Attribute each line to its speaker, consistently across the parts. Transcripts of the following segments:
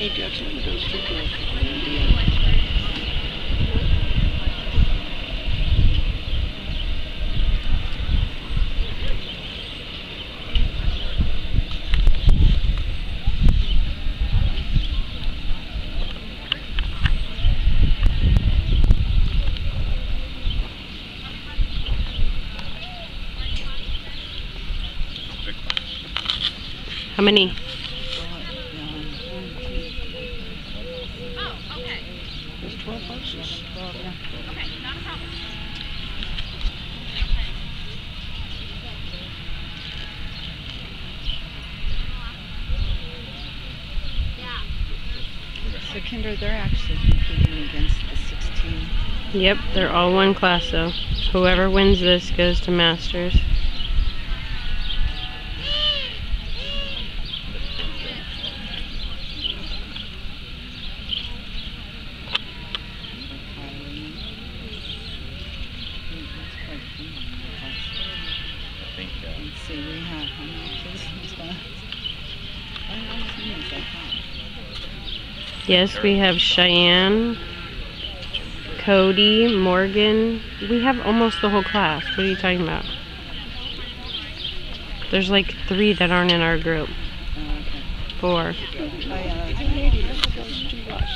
Speaker 1: Hey, Jackson, look at those two girls.
Speaker 2: How many?
Speaker 1: Oh, okay. There's 12 horses. Yeah. Okay, not a problem.
Speaker 3: So Kinder, they're actually competing against the 16.
Speaker 2: Yep, they're all one class though. Whoever wins this goes to Masters.
Speaker 3: Let's see, we have how many kids in class? I don't know as many as I thought.
Speaker 2: Yes, we have Cheyenne, Cody, Morgan. We have almost the whole class. What are you talking about? There's like 3 that aren't in our group.
Speaker 3: Oh, okay.
Speaker 2: 4.
Speaker 3: Oh, yeah, that's
Speaker 1: Lady, look at those two lost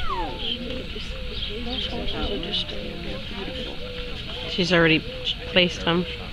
Speaker 1: girls. Those horses are just staying there beautiful.
Speaker 2: She's already placed them.